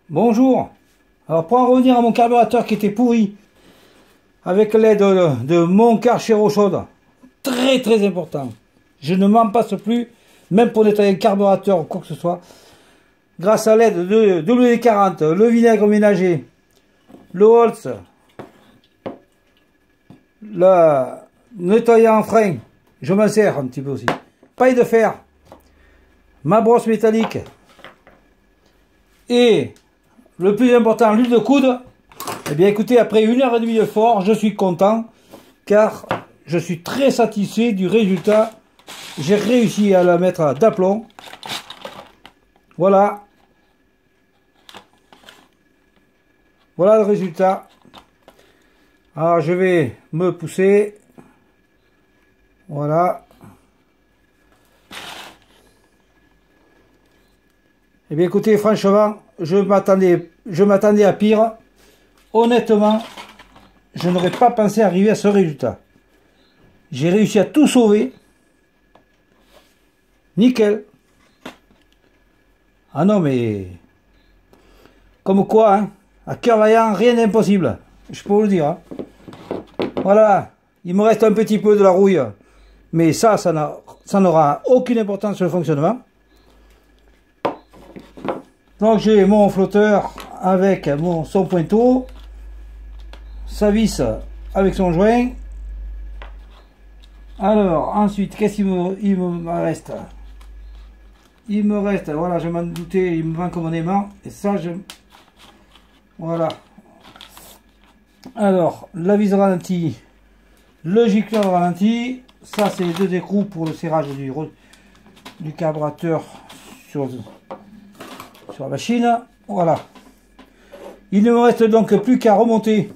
Bonjour. Alors pour en revenir à mon carburateur qui était pourri, avec l'aide de mon Karcher eau chaude, très important, je ne m'en passe plus, même pour nettoyer le carburateur ou quoi que ce soit, grâce à l'aide de WD-40, le vinaigre ménager, le Holz, le nettoyant frein, je m'en sers un petit peu aussi, paille de fer, ma brosse métallique, et le plus important, l'huile de coude. Eh bien écoutez, après 1h30 de fort, je suis content, car je suis très satisfait du résultat. J'ai réussi à la mettre d'aplomb. Voilà. Voilà le résultat. Alors je vais me pousser. Voilà. Eh bien écoutez, franchement, je m'attendais à pire. Honnêtement, je n'aurais pas pensé arriver à ce résultat. J'ai réussi à tout sauver. Nickel. Ah non mais... Comme quoi, hein, à cœur vaillant, rien n'est impossible. Je peux vous le dire. Hein. Voilà. Il me reste un petit peu de la rouille. Mais ça n'aura aucune importance sur le fonctionnement. Donc j'ai mon flotteur avec son pointeau, sa vis avec son joint. Alors ensuite, qu'est-ce qu'il me reste? Il me reste, voilà, je m'en doutais, il me manque mon aimant. Et ça, voilà. Alors, la vis ralenti, le gicleur de ralenti. Ça, c'est les deux écrous pour le serrage du carburateur sur la machine. Voilà. Il ne me reste donc plus qu'à remonter.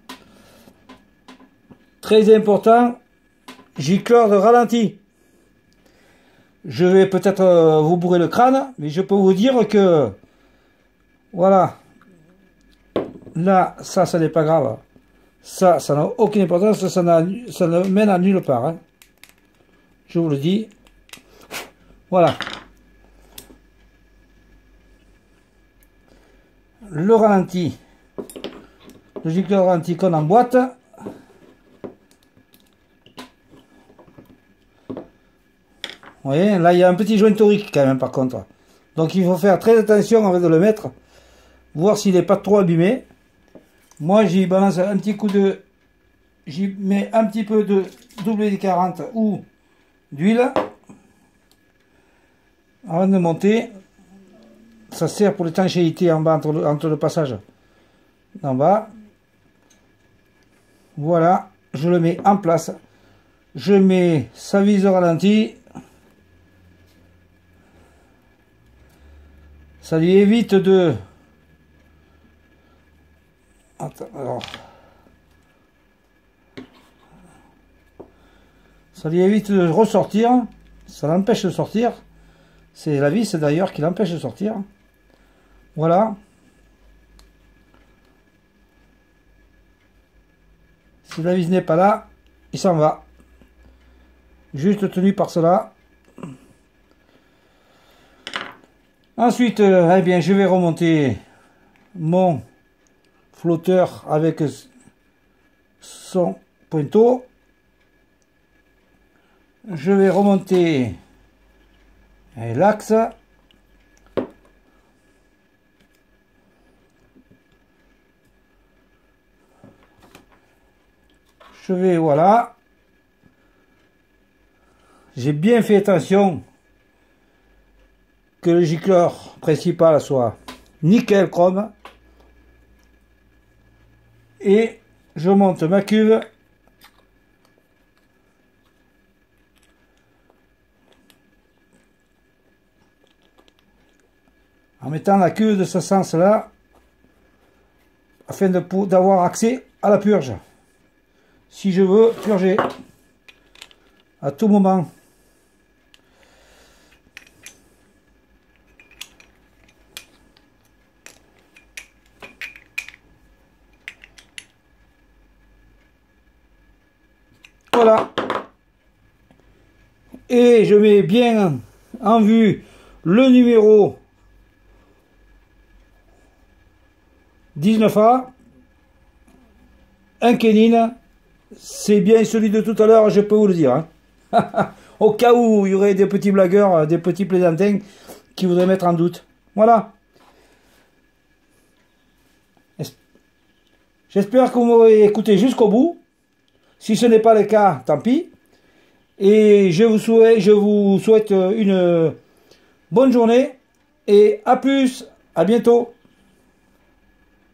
Très important, gicleur de ralenti. Je vais peut-être vous bourrer le crâne, mais je peux vous dire que voilà. Là, ça n'est pas grave. Ça n'a aucune importance, ça ne mène à nulle part. Hein. Je vous le dis. Voilà. Le ralenti, le gicleur ralenti qu'on emboîte. Vous voyez, là il y a un petit joint torique quand même par contre. Donc il faut faire très attention avant de le mettre, voir s'il n'est pas trop abîmé. Moi j'y balance un petit coup de... J'y mets un petit peu de WD-40 ou d'huile avant de monter. Ça sert pour l'étanchéité en bas entre le passage d'en bas. Voilà, je le mets en place. Je mets sa vis au ralenti. Ça lui évite de... Attends, alors... Ça lui évite de ressortir. Ça l'empêche de sortir. C'est la vis d'ailleurs qui l'empêche de sortir. Voilà. Si la vis n'est pas là, il s'en va. Juste tenu par cela. Ensuite, eh bien, je vais remonter mon flotteur avec son pointeau. Je vais remonter l'axe. Je vais, voilà. J'ai bien fait attention que le gicleur principal soit nickel chrome. Et je monte ma cuve. En mettant la cuve de ce sens-là, afin d'avoir accès à la purge. Si je veux purger à tout moment. Voilà. Et je mets bien en vue le numéro 19A, un Kenin, c'est bien celui de tout à l'heure, je peux vous le dire. Hein. Au cas où il y aurait des petits blagueurs, des petits plaisantins qui voudraient mettre en doute. Voilà. J'espère que vous m'aurez écouté jusqu'au bout. Si ce n'est pas le cas, tant pis. Et je vous souhaite une bonne journée. Et à plus, à bientôt.